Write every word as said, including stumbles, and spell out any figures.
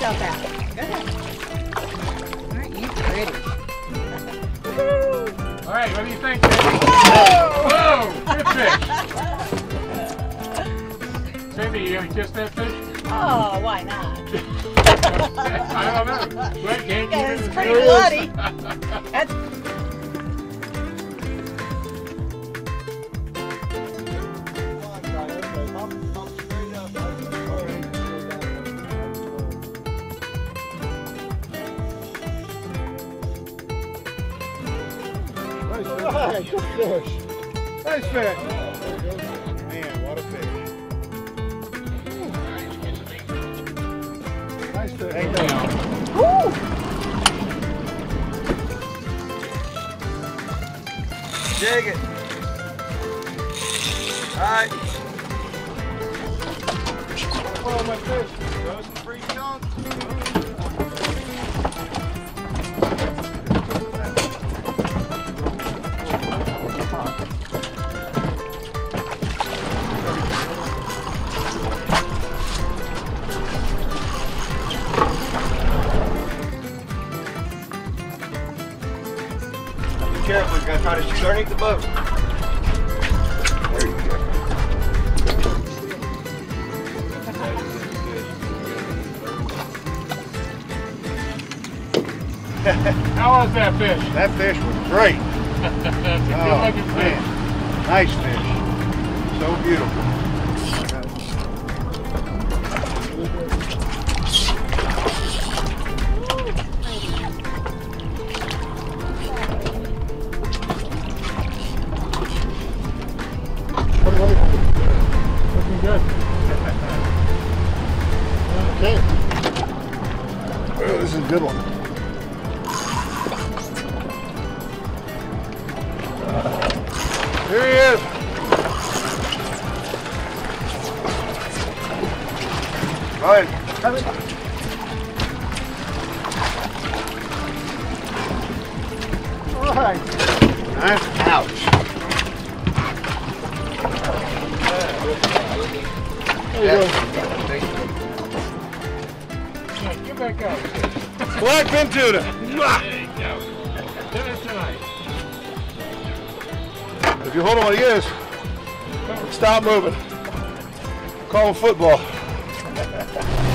yourself out. Go ahead. Aren't you pretty? All right, what do you think, Cindy? Whoa! Good fish. Cindy, you gonna kiss that fish? Oh, why not? I don't know. Wait, can't Yeah, keep it's it in pretty the bloody. That's Hey, good fish. Nice fish. Man, what a fish. Nice fish. Hey, Woo! Dig it. All right. Oh, my fish. Throw some free chunks. Be careful, you gotta try to shoot underneath the boat. There you go. How was that fish? That fish was great. That's a Oh, good looking fish. man. Nice fish. So beautiful. Looking good. Okay. Oh, this is a good one. Here he is. Ryan. All right. Nice. Ouch. There you go. Yeah, get back out. Blackfin tuna. There you go. Dinner tonight. If you hold on like this, stop moving. Call him football.